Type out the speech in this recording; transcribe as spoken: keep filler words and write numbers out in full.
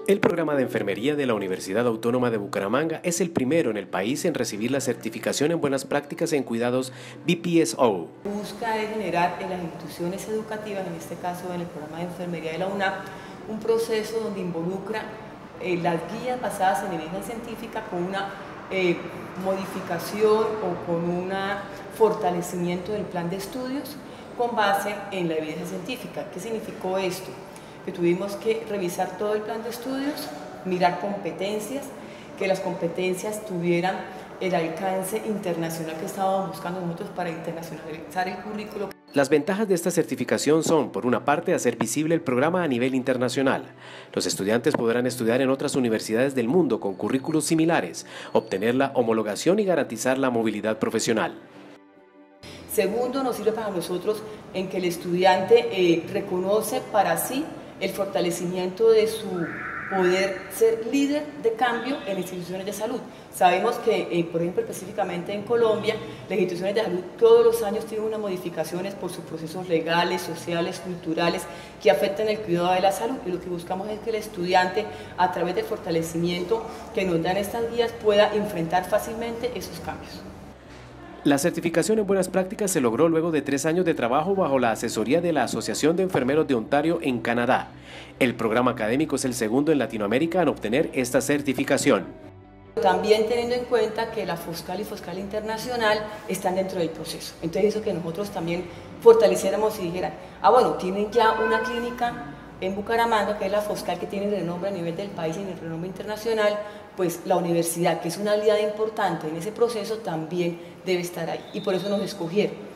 El programa de enfermería de la Universidad Autónoma de Bucaramanga es el primero en el país en recibir la certificación en buenas prácticas en cuidados B P S O. Busca generar en las instituciones educativas, en este caso en el programa de enfermería de la UNAP, un proceso donde involucra eh, las guías basadas en evidencia científica con una eh, modificación o con un fortalecimiento del plan de estudios con base en la evidencia científica. ¿Qué significó esto? Que tuvimos que revisar todo el plan de estudios, mirar competencias, que las competencias tuvieran el alcance internacional que estábamos buscando nosotros para internacionalizar el currículo. Las ventajas de esta certificación son, por una parte, hacer visible el programa a nivel internacional. Los estudiantes podrán estudiar en otras universidades del mundo con currículos similares, obtener la homologación y garantizar la movilidad profesional. Segundo, nos sirve para nosotros en que el estudiante eh, reconoce para sí el fortalecimiento de su poder ser líder de cambio en instituciones de salud. Sabemos que, eh, por ejemplo, específicamente en Colombia, las instituciones de salud todos los años tienen unas modificaciones por sus procesos legales, sociales, culturales, que afectan el cuidado de la salud, y lo que buscamos es que el estudiante, a través del fortalecimiento que nos dan estas guías, pueda enfrentar fácilmente esos cambios. La certificación en buenas prácticas se logró luego de tres años de trabajo bajo la asesoría de la Asociación de Enfermeros de Ontario en Canadá. El programa académico es el segundo en Latinoamérica en obtener esta certificación. También teniendo en cuenta que la Foscal y Foscal Internacional están dentro del proceso. Entonces eso que nosotros también fortaleciéramos y dijeran, ah bueno, tienen ya una clínica en Bucaramanga, que es la Foscal, que tiene el renombre a nivel del país y el renombre internacional, pues la universidad, que es una aliada importante en ese proceso, también debe estar ahí, y por eso nos escogieron.